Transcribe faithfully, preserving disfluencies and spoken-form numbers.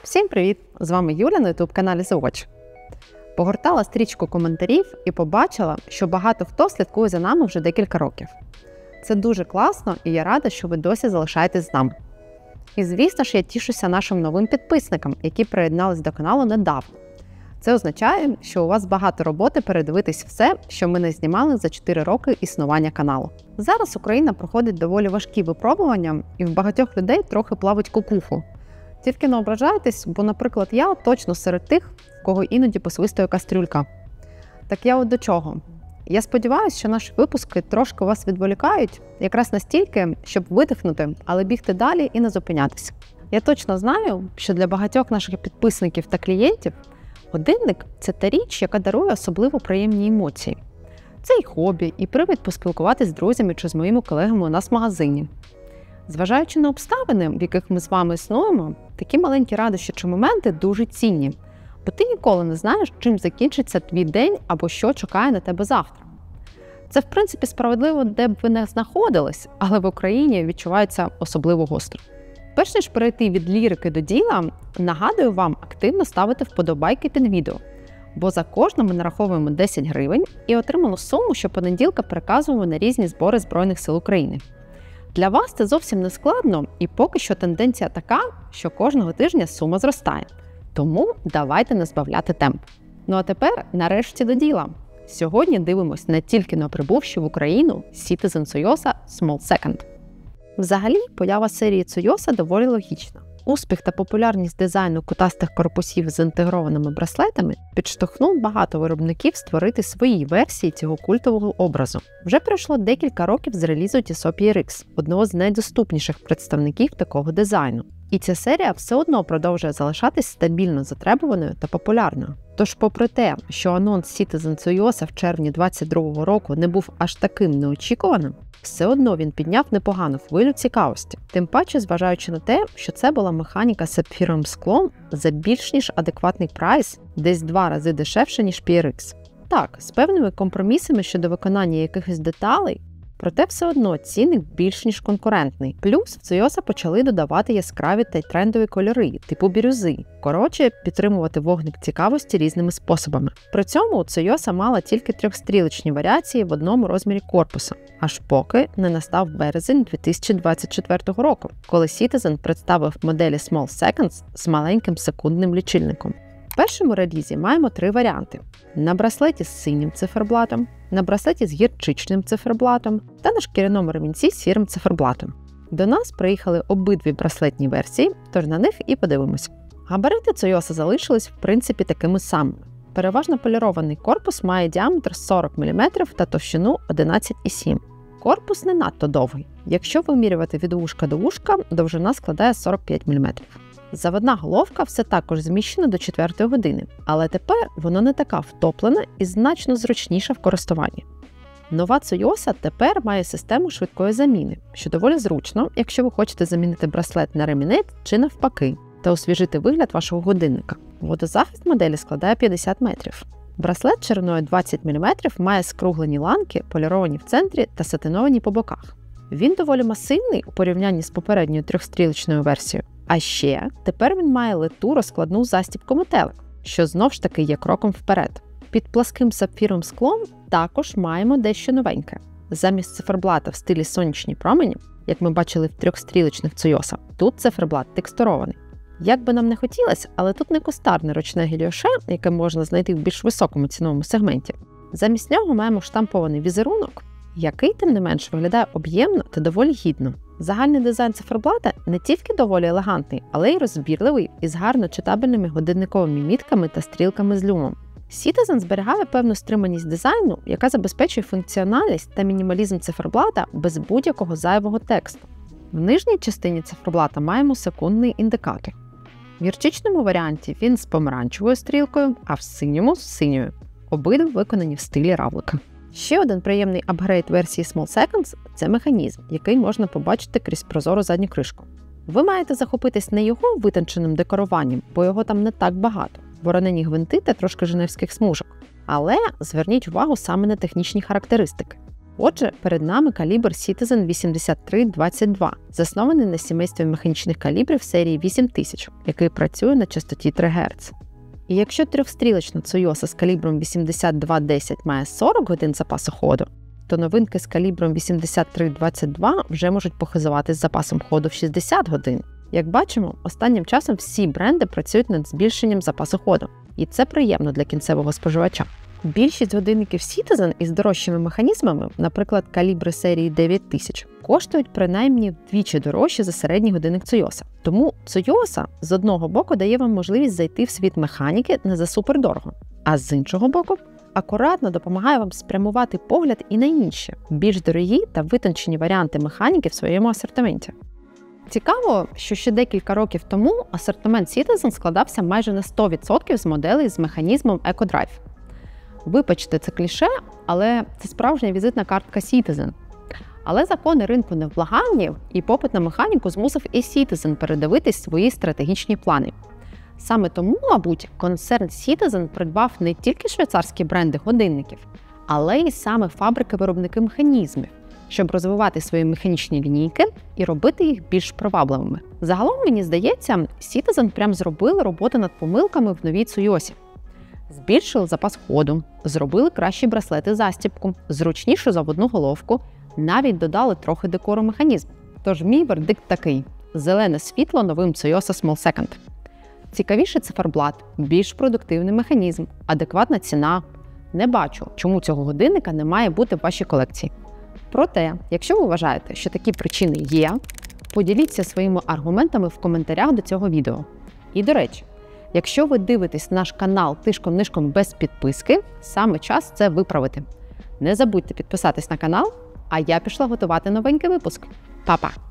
Всім привіт! З вами Юля на ютуб-каналі The Watch. Погортала стрічку коментарів і побачила, що багато хто слідкує за нами вже декілька років. Це дуже класно і я рада, що ви досі залишаєтесь з нами. І звісно ж я тішуся нашим новим підписникам, які приєднались до каналу недавно. Це означає, що у вас багато роботи передивитись все, що ми не знімали за чотири роки існування каналу. Зараз Україна проходить доволі важкі випробування і в багатьох людей трохи плавить кукуху. Тільки не ображайтесь, бо, наприклад, я точно серед тих, в кого іноді посвистує кастрюлька. Так я от до чого? Я сподіваюся, що наші випуски трошки вас відволікають, якраз настільки, щоб видихнути, але бігти далі і не зупинятися. Я точно знаю, що для багатьох наших підписників та клієнтів годинник – це та річ, яка дарує особливо приємні емоції. Це і хобі, і привід поспілкуватися з друзями чи з моїми колегами у нас в магазині. Зважаючи на обставини, в яких ми з вами існуємо, такі маленькі радощі чи моменти дуже цінні, бо ти ніколи не знаєш, чим закінчиться твій день або що чекає на тебе завтра. Це, в принципі, справедливо, де б ви не знаходились, але в Україні відчувається особливо гостро. Перш ніж перейти від лірики до діла, нагадую вам активно ставити вподобайки під відео, бо за кожне ми нараховуємо десять гривень і отриману суму щопонеділка переказуємо на різні збори Збройних сил України. Для вас це зовсім не складно, і поки що тенденція така, що кожного тижня сума зростає. Тому давайте не збавляти темп. Ну а тепер нарешті до діла. Сьогодні дивимось не тільки на прибувші в Україну Citizen Soyosa Small Second. Взагалі, поява серії Soyosa доволі логічна. Успіх та популярність дизайну кутастих корпусів з інтегрованими браслетами підштовхнув багато виробників створити свої версії цього культового образу. Вже пройшло декілька років з релізу Tissot пі ар ікс, одного з найдоступніших представників такого дизайну. І ця серія все одно продовжує залишатись стабільно затребуваною та популярною. Тож, попри те, що анонс Citizen Soyosa в червні двадцять другого року не був аж таким неочікуваним, все одно він підняв непогану хвилю цікавості. Тим паче, зважаючи на те, що це була механіка з сапфіровим склом за більш ніж адекватний прайс, десь два рази дешевше, ніж пі ар ікс. Так, з певними компромісами щодо виконання якихось деталей, проте все одно цінник більш ніж конкурентний. Плюс в Soyosa почали додавати яскраві та й трендові кольори, типу бірюзи. Коротше, підтримувати вогник цікавості різними способами. При цьому Soyosa мала тільки трьохстрілочні варіації в одному розмірі корпусу, аж поки не настав березень дві тисячі двадцять четвертого року, коли Citizen представив моделі Small Seconds з маленьким секундним лічильником. В першому релізі маємо три варіанти. На браслеті з синім циферблатом, на браслеті з гірчичним циферблатом та на шкіряному ремінці з сірим циферблатом. До нас приїхали обидві браслетні версії, тож на них і подивимось. Габарити Soyosa залишились в принципі такими самими. Переважно полірований корпус має діаметр сорок міліметрів та товщину одинадцять і сім. Корпус не надто довгий. Якщо вимірювати від вушка до вушка, довжина складає сорок п'ять міліметрів. Заводна головка все також зміщена до четвертої години, але тепер вона не така втоплена і значно зручніша в користуванні. Нова Soyosa тепер має систему швидкої заміни, що доволі зручно, якщо ви хочете замінити браслет на ремінець чи навпаки, та освіжити вигляд вашого годинника. Водозахист моделі складає п'ятдесят метрів. Браслет шириною двадцять міліметрів має скруглені ланки, поліровані в центрі та сатиновані по боках. Він доволі масивний у порівнянні з попередньою трьохстрілочною версією. А ще, тепер він має литу розкладну застібку метелик, що знов ж таки є кроком вперед. Під пласким сапфіровим склом також маємо дещо новеньке. Замість циферблата в стилі сонячні промені, як ми бачили в трьохстрілочних Soyosa, тут циферблат текстурований. Як би нам не хотілося, але тут не кустарне ручне геліоше, яке можна знайти в більш високому ціновому сегменті. Замість нього маємо штампований візерунок, який, тим не менш, виглядає об'ємно та доволі гідно. Загальний дизайн циферблата не тільки доволі елегантний, але й розбірливий із гарно читабельними годинниковими мітками та стрілками з люмом. Citizen зберігає певну стриманість дизайну, яка забезпечує функціональність та мінімалізм циферблата без будь-якого зайвого тексту. В нижній частині циферблата маємо секундний індикатор. В гірчичному варіанті він з помаранчевою стрілкою, а в синьому – з синьою. Обидва виконані в стилі равлика. Ще один приємний апгрейд версії Small Seconds – це механізм, який можна побачити крізь прозору задню кришку. Ви маєте захопитись не його витонченим декоруванням, бо його там не так багато, воронені гвинти та трошки женевських смужок. Але зверніть увагу саме на технічні характеристики. Отже, перед нами калібр Citizen вісімдесят три двадцять два, заснований на сімействі механічних калібрів серії вісім тисяч, який працює на частоті три герца. І якщо трьохстрілочна Цойоса з калібром вісімдесят два десять має сорок годин запасу ходу, то новинки з калібром вісімдесят три двадцять два вже можуть похизуватись запасом ходу в шістдесят годин. Як бачимо, останнім часом всі бренди працюють над збільшенням запасу ходу, і це приємно для кінцевого споживача. Більшість годинників Citizen із дорожчими механізмами, наприклад, калібри серії дев'ять тисяч, коштують принаймні вдвічі дорожче за середній годинник Цойоса. Тому Цойоса з одного боку дає вам можливість зайти в світ механіки не за супердорого, а з іншого боку акуратно допомагає вам спрямувати погляд і на інші, більш дорогі та витончені варіанти механіки в своєму асортименті. Цікаво, що ще декілька років тому асортимент Citizen складався майже на сто відсотків з моделей з механізмом EcoDrive. Вибачте, це кліше, але це справжня візитна картка Citizen. Але закони ринку невблаганні, і попит на механіку змусив і Citizen передивитись свої стратегічні плани. Саме тому, мабуть, концерн Citizen придбав не тільки швейцарські бренди годинників, але й саме фабрики-виробники механізмів, щоб розвивати свої механічні лінійки і робити їх більш привабливими. Загалом, мені здається, Citizen прям зробили роботу над помилками в новій Цойосі. Збільшили запас ходу, зробили кращі браслети-застібку, зручнішу заводну головку, навіть додали трохи декору механізм. Тож мій вердикт такий – зелене світло новим Цойоса Small Second. Цікавіший циферблат, більш продуктивний механізм, адекватна ціна. Не бачу, чому цього годинника не має бути в вашій колекції. Проте, якщо ви вважаєте, що такі причини є, поділіться своїми аргументами в коментарях до цього відео. І, до речі, якщо ви дивитесь наш канал тишком-нишком без підписки, саме час це виправити. Не забудьте підписатись на канал, а я пішла готувати новенький випуск. Па-па!